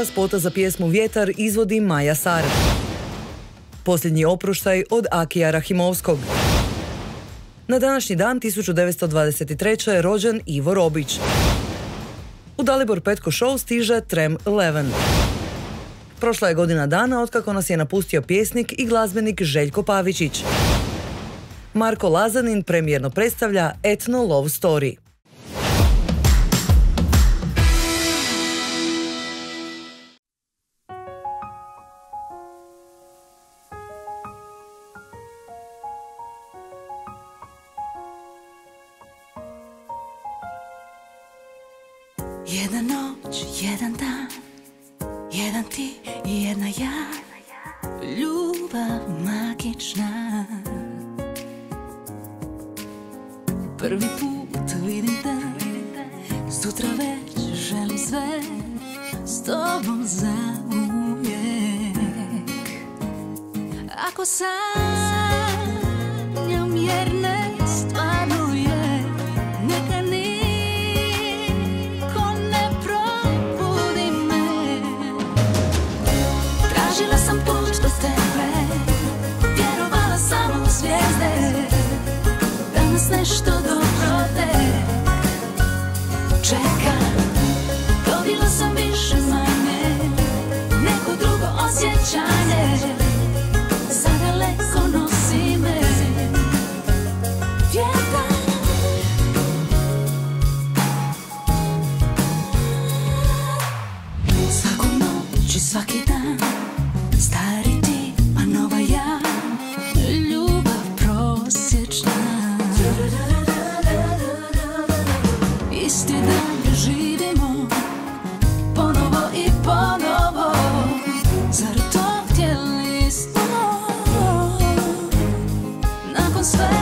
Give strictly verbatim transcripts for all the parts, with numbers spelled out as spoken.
Dva spota za pjesmu Vjetar izvodi Maja Sar. Posljednji oproštaj od Akija Rahimovskog. Na današnji dan tisuću devetsto dvadeset treće. je rođen Ivo Robić. U Dalibor Petko Show stiže Trem Eleven. Prošla je godina dana otkako nas je napustio pjesnik i glazbenik Željko Pavičić. Marko Lazanin premijerno predstavlja Etno Love Story. Jedna noć, jedan dan, jedan ti i jedna ja, ljubav magična. Prvi put vidim te, sutra već želim sve, s tobom zauvijek. Ako sanjam jer ne stvaruje, neka niko ne probudi me. Tražila sam put do tebe, vjerovala samo u zvijezde, danas nešto dobro tek čeka. Dobila sam više manje neko drugo osjećanje, zadaleko nosi me vjetar. Svaku noć i svaki dan, stari ti, a nova ja, ljubav prosječna. Isti dan živimo, ponovo i ponovo, zar to htjeli smo? Nakon svega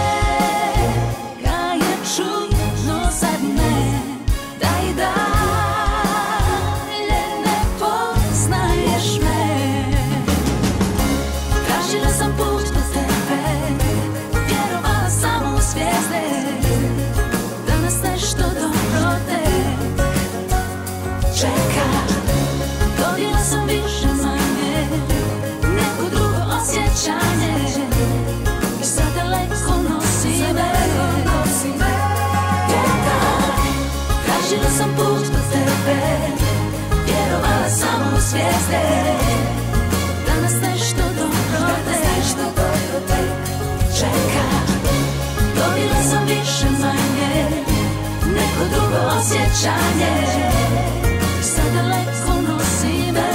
je čudno, zar ne, da i dalje ne poznaješ me. Tražila sam put do tebe, vjerovala samo u zvijezde, danas nešto dobro tek čeka. Dobila sam više manje neko drugo osjećanje, i sad daleko nosi me vjetar. Tražila sam put do tebe, vjerovala samo u zvijezde, danas nešto dobro tek čeka. Dobila sam više manje neko drugo osjećanje, i sad daleko nosi me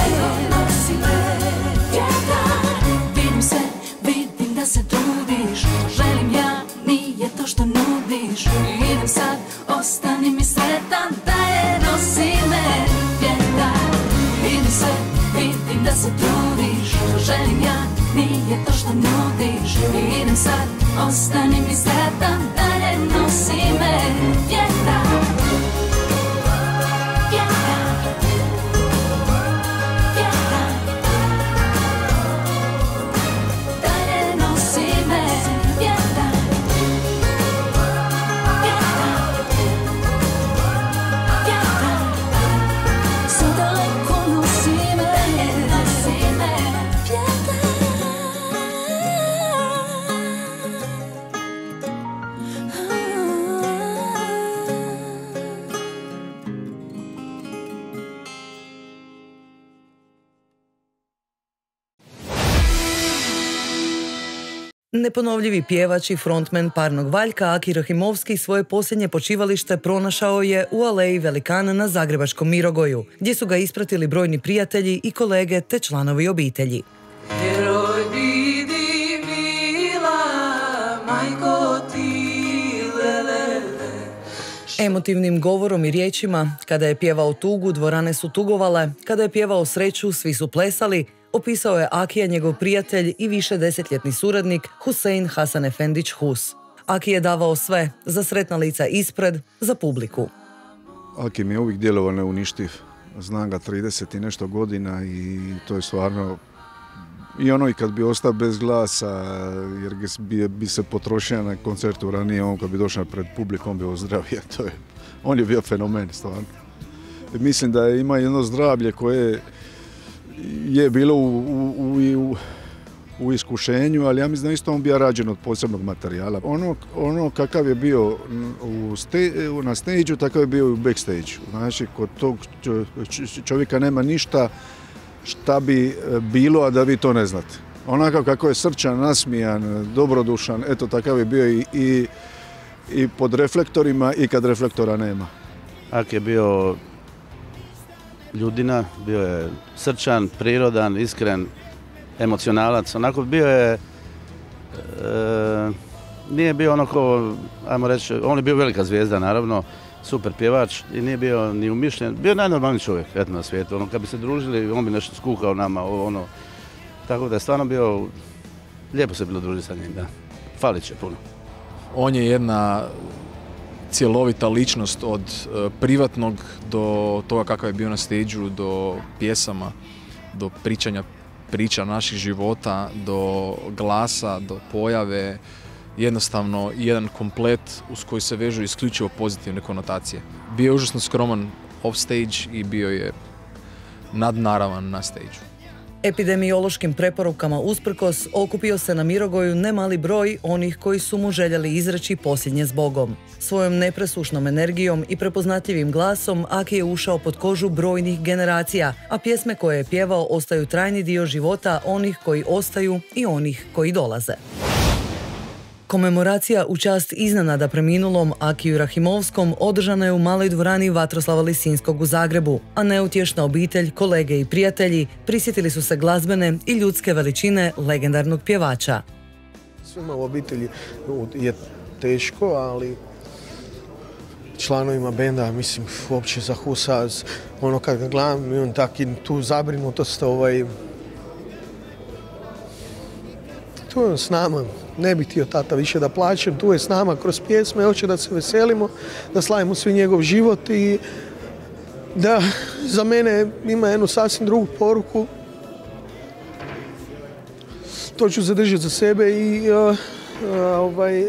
vjetar. Vidim se, vidim da se trudiš, želim ja, nije to što nudiš. Idem sad, ostani mi sretan, da je nosi me vjetar. Vidim se, vidim da se trudiš, želim ja, nije to što nudiš. Idem sad, ostani mi sretan, da je nosi me vjetar. Neponovljivi pjevač i frontmen parnog valjka Aki Rahimovski svoje posljednje počivalište pronašao je u Aleji Velikana na zagrebačkom Mirogoju, gdje su ga ispratili brojni prijatelji i kolege te članovi obitelji. Heroj vidi mila, majko ti lelele. Emotivnim govorom i riječima, kada je pjevao tugu, dvorane su tugovale, kada je pjevao sreću, svi su plesali, opisao je Akija njegov prijatelj i više desetljetni suradnik Husein Hasan Efendić Hus. Aki je davao sve, za sretna lica ispred, za publiku. Aki mi je uvijek djelovao neuništiv. Znam ga trideset i nešto godina i to je stvarno... I ono i kad bi ostao bez glasa, jer bi, bi se potrošio na koncertu ranije, on kad bi došao pred publikom bi ozdravio. To je, on je bio fenomen, stvarno. Mislim da ima jedno zdravlje koje je bilo u, u, u, u iskušenju, ali ja mislim da isto on bio rađen od posebnog materijala. Ono, ono kakav je bio u ste, na stage-u, takav je bio i u backstage-u. Znači, kod tog čovjeka nema ništa šta bi bilo, a da vi to ne znate. Onakav kako je srčan, nasmijan, dobrodušan, eto takav je bio i, i, i pod reflektorima i kad reflektora nema. Ak je bio ljudina, bio je srčan, prirodan, iskren, emocionalac, onako bio je, e, nije bio ono ko, ajmo reći, on je bio velika zvijezda naravno, super pjevač i nije bio ni umišljen, bio je najnormalniji čovjek eto, na svijetu, ono, kad bi se družili, on bi nešto skuhao nama, ono, tako da je stvarno bio, lijepo se bilo družiti sa njim, da, falit će puno. On je jedna cjelovita ličnost od uh, privatnog do toga kakav je bio na stage-u, do pjesama, do pričanja priča naših života, do glasa, do pojave, jednostavno jedan komplet uz koji se vežu isključivo pozitivne konotacije. Bio je užasno skroman off stage i bio je nadnaravan na stage-u. Epidemiološkim preporukama usprkos okupio se na Mirogoju nemali broj onih koji su mu željeli izreći posljednje s Bogom. Svojom nepresušnom energijom i prepoznatljivim glasom Aki je ušao pod kožu brojnih generacija, a pjesme koje je pjevao ostaju trajni dio života onih koji ostaju i onih koji dolaze. Komemoracija u čast iznenada preminulom Akiju Rahimovskom održana je u maloj dvorani Vatroslava Lisinskog u Zagrebu, a neutješna obitelj, kolege i prijatelji prisjetili su se glazbene i ljudske veličine legendarnog pjevača. Svima u obitelji je teško, ali članovima benda, mislim, uopće za Husa, ono kad ga gledam, imam tak i tu zabrinutost, ovaj, tu je s nama. Ne bih htio tata više da plaćem, tu je s nama kroz pjesme, hoće da se veselimo, da slavimo svi njegov život i da za mene ima jednu sasvim drugu poruku. To ću zadržati za sebe i uh, uh, ovaj,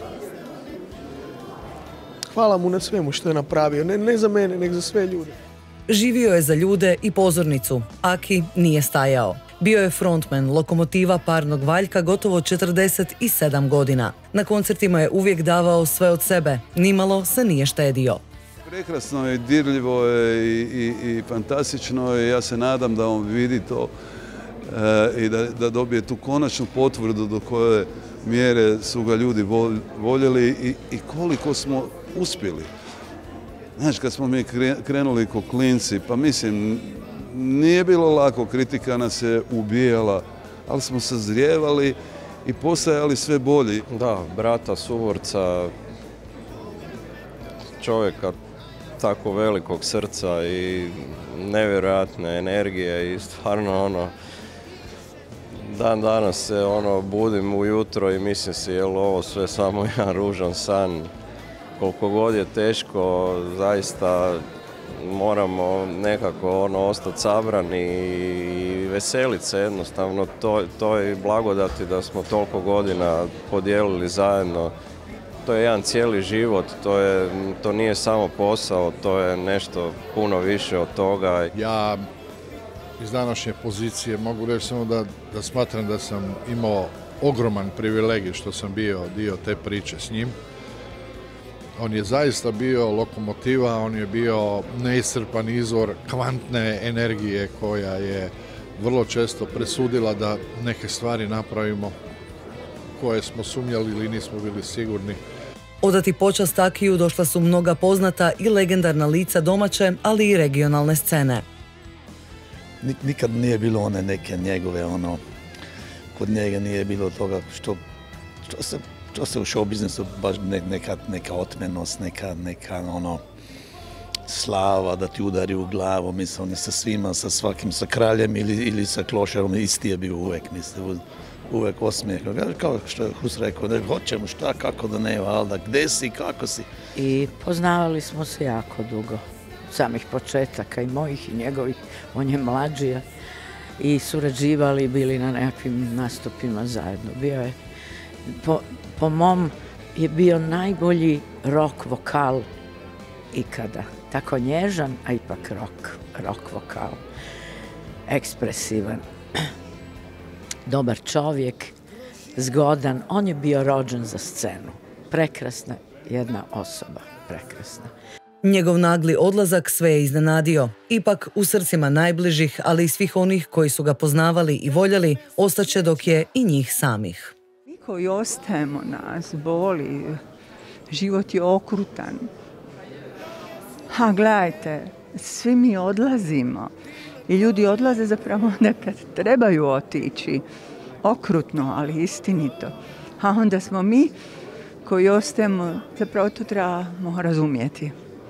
hvala mu na svemu što je napravio, ne, ne za mene, nego za sve ljude. Živio je za ljude i pozornicu. Aki nije stajao. Bio je frontman lokomotiva Parnog Valjka gotovo četrdeset sedam godina. Na koncertima je uvijek davao sve od sebe, nimalo se nije štedio. Prekrasno je, dirljivo je i, i, i fantastično je. Ja se nadam da on vidi to e, i da, da dobije tu konačnu potvrdu do koje mjere su ga ljudi voljeli i, i koliko smo uspjeli. Znači, kad smo mi krenuli ko klinci, pa mislim, nije bilo lako, kritika nas je ubijala, ali smo sazrijevali i postajali sve bolji. Da, brata, suvorca, čovjeka tako velikog srca i nevjerojatne energije i stvarno ono, dan danas se ono budim ujutro i mislim si je li ovo sve samo jedan ružan san. Koliko god je teško, zaista moramo nekako ono, ostati sabrani i veseliti se jednostavno to, to je blagodati da smo toliko godina podijelili zajedno. To je jedan cijeli život, to, je, to nije samo posao, to je nešto puno više od toga. Ja iz današnje pozicije mogu reći samo da, da smatram da sam imao ogroman privilegij što sam bio dio te priče s njim. On je zaista bio lokomotiva, on je bio neiscrpan izvor kvantne energije koja je vrlo često presudila da neke stvari napravimo koje smo sumnjali ili nismo bili sigurni. Odati počast Akiju došla su mnoga poznata i legendarna lica domaće, ali i regionalne scene. Nikad nije bilo one neke njegove, ono, kod njega nije bilo toga što, što se To se u show biznisu baš neka, neka otmenost, neka, neka ono, slava da ti udari u glavu, mislim, on je sa svima, sa svakim, sa kraljem ili, ili sa klošarom, isti je bio uvek, mislim, uvek osmijeh. Kao što je Hus rekao, ne, hoćemo šta, kako da ne, valda, gde si, kako si. I poznavali smo se jako dugo, samih početaka i mojih i njegovih, on je mlađija i surađivali, bili na nekakvim nastupima zajedno. Bio je, po, po mom, je bio najbolji rock vokal ikada. tako nježan, a ipak rock, rock vokal, ekspresivan, dobar čovjek, zgodan. On je bio rođen za scenu. Prekrasna jedna osoba, prekrasna. Njegov nagli odlazak sve je iznenadio. Ipak u srcima najbližih, ali i svih onih koji su ga poznavali i voljeli, ostaće dok je i njih samih. Mi koji ostajemo, nas boli, život je okrutan. Ha, gledajte, svi mi odlazimo i ljudi odlaze zapravo onda kad trebaju otići. Okrutno, ali istinito. A onda smo mi koji ostajemo, zapravo to trebamo razumjeti.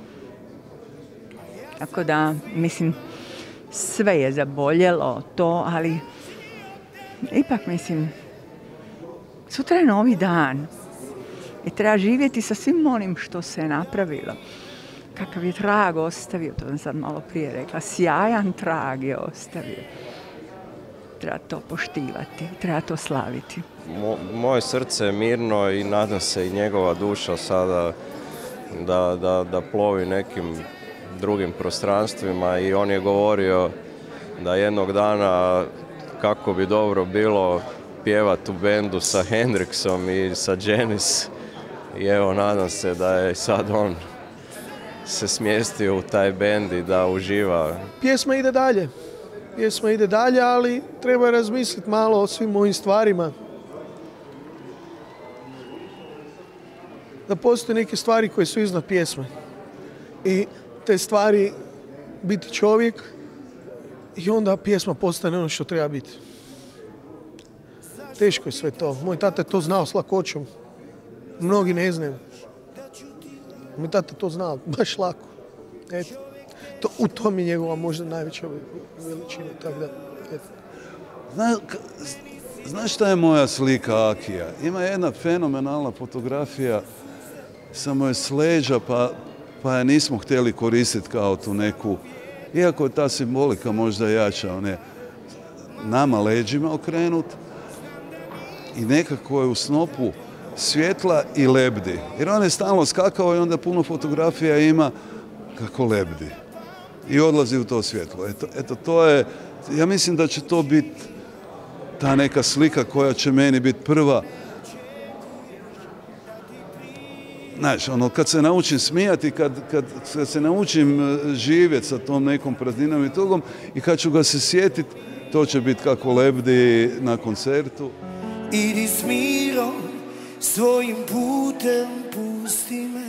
Tako da, mislim, sve je zaboljelo to, ali ipak, mislim, sutra je novi dan i treba živjeti sa svim onim što se je napravilo. Kakav je trag ostavio, to sam sad malo prije rekla, sjajan trag je ostavio. Treba to poštivati, treba to slaviti. Mo, moje srce je mirno i nadam se i njegova duša sada da, da, da plovi nekim drugim prostranstvima i on je govorio da jednog dana kako bi dobro bilo pjevati u bendu sa Hendrixom i sa Janis i evo nadam se da je sad on se smjestio u taj bend i da uživa. Pjesma ide dalje. Pjesma ide dalje, ali treba razmisliti malo o svim mojim stvarima. Da postoje neke stvari koje su iznad pjesme. I te stvari biti čovjek i onda pjesma postane ono što treba biti. Teško je sve to. Moj tata je to znao s lakoćom. Mnogi ne znaju. Moj tata to znao baš lako. Eto. To, u tom je njegova možda najveća veličina. Tako da, eto. Zna, znaš šta je moja slika Akija? Ima jedna fenomenalna fotografija, samo je s leđa, pa, pa je nismo htjeli koristiti kao tu neku, iako je ta simbolika možda jača, on je nama leđima okrenut i nekako je u snopu svjetla i lebdi. Jer on je stalno skakao i onda puno fotografija ima kako lebdi. I odlazi u to svjetlo. Eto, eto to je, ja mislim da će to biti ta neka slika koja će meni biti prva. Znaš, ono, kad se naučim smijati, kad, kad, kad se naučim živjeti sa tom nekom prazninom i tugom i kad ću ga se sjetiti, to će biti kako lebdi na koncertu. Idi s mirom, svojim putem pusti me.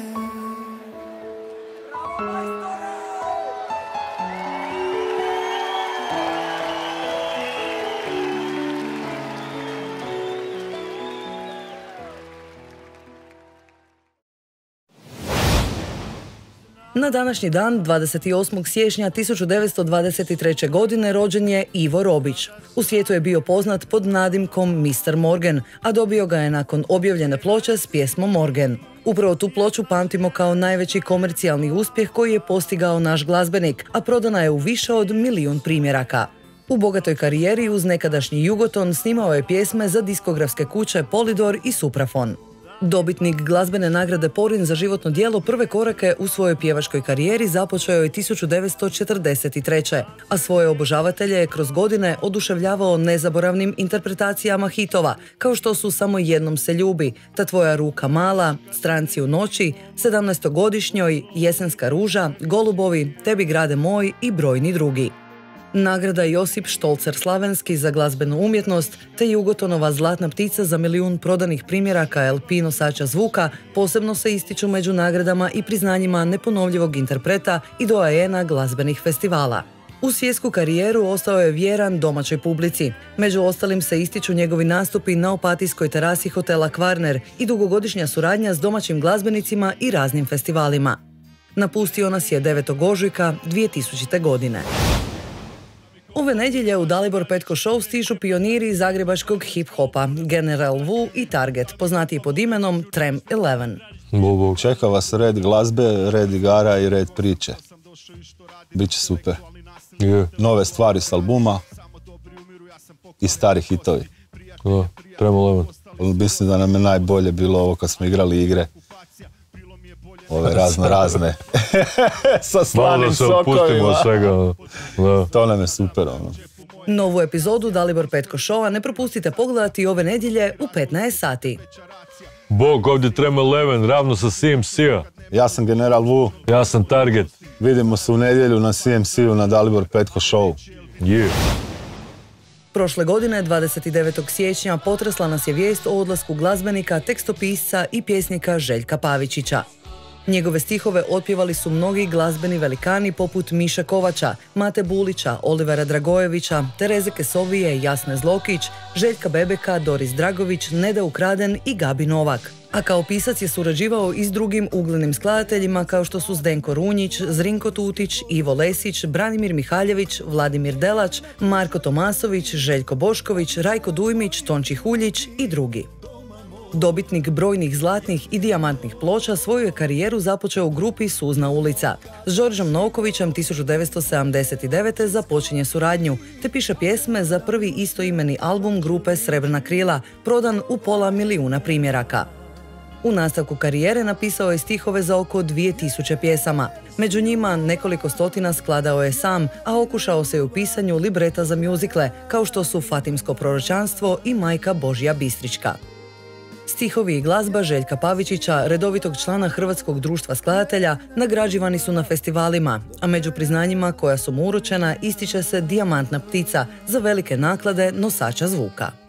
Na današnji dan, dvadeset osmog siječnja tisuću devetsto dvadeset treće. godine, rođen je Ivo Robić. U svijetu je bio poznat pod nadimkom mister Morgan, a dobio ga je nakon objavljene ploče s pjesmom Morgan. Upravo tu ploču pamtimo kao najveći komercijalni uspjeh koji je postigao naš glazbenik, a prodana je u više od milijun primjeraka. U bogatoj karijeri uz nekadašnji Jugoton snimao je pjesme za diskografske kuće Polydor i Suprafon. Dobitnik glazbene nagrade Porin za životno djelo prve korake u svojoj pjevačkoj karijeri započeo je tisuću devetsto četrdeset treće. a svoje obožavatelje je kroz godine oduševljavao nezaboravnim interpretacijama hitova, kao što su Samo jednom se ljubi, Ta tvoja ruka mala, Stranci u noći, sedamnaestogodišnjoj, Jesenska ruža, Golubovi, Tebi grade moj i brojni drugi. Nagrada Josip Štolcer Slavenski za glazbenu umjetnost te Jugotonova Zlatna ptica za milijun prodanih primjeraka L P nosača zvuka posebno se ističu među nagradama i priznanjima neponovljivog interpreta i doajena glazbenih festivala. U svjetsku karijeru ostao je vjeran domaćoj publici. Među ostalim se ističu njegovi nastupi na Opatijskoj terasi hotela Kvarner i dugogodišnja suradnja s domaćim glazbenicima i raznim festivalima. Napustio nas je devetog ožujka dvije tisućite. godine. Ove nedjelje u Dalibor Petko Show stižu pioniri zagrebačkog hip-hopa, General Wu i Target, poznatiji pod imenom Trem Eleven. Bobo, čeka vas red glazbe, red igara i red priče. Biće super. Yeah. Nove stvari s albuma i stari hitovi. Yeah. Trem Eleven. Mislim da nam je najbolje bilo ovo kad smo igrali igre ove razno razne sa slanim se sokovima. opustimo svega. Da. To nam je super, ono. Novu epizodu Dalibor Petko Showa ne propustite pogledati ove nedjelje u petnaest sati. Bog, ovdje Trema Eleven, ravno sa C M C-a. Ja sam General Vu. Ja sam Target. Vidimo se u nedjelju na C M C-u na Dalibor Petko Show. Yeah. Prošle godine, dvadeset devetog siječnja, potresla nas je vijest o odlasku glazbenika, tekstopisca i pjesnika Željka Pavičića. Njegove stihove otpjevali su mnogi glazbeni velikani poput Miše Kovača, Mate Bulića, Olivera Dragojevića, Tereze Kesovije, Jasne Zlokić, Željka Bebeka, Doris Dragović, Neda Ukraden i Gabi Novak. A kao pisac je surađivao i s drugim uglednim skladateljima kao što su Zdenko Runjić, Zrinko Tutić, Ivo Lesić, Branimir Mihaljević, Vladimir Delač, Marko Tomasović, Željko Bošković, Rajko Dujmić, Tonči Huljić i drugi. Dobitnik brojnih zlatnih i dijamantnih ploča svoju je karijeru započeo u grupi Suzna ulica. S Đorđom Novkovićem tisuću devetsto sedamdeset devete. započinje suradnju, te piše pjesme za prvi istoimeni album grupe Srebrna krila, prodan u pola milijuna primjeraka. U nastavku karijere napisao je stihove za oko dvije tisuće pjesama. Među njima nekoliko stotina skladao je sam, a okušao se u pisanju libreta za mjuzikle, kao što su Fatimsko proročanstvo i Majka Božja Bistrička. Stihovi i glazba Željka Pavičića, redovitog člana Hrvatskog društva skladatelja, nagrađivani su na festivalima, a među priznanjima koja su mu uručena ističe se Dijamantna ptica za velike naklade nosača zvuka.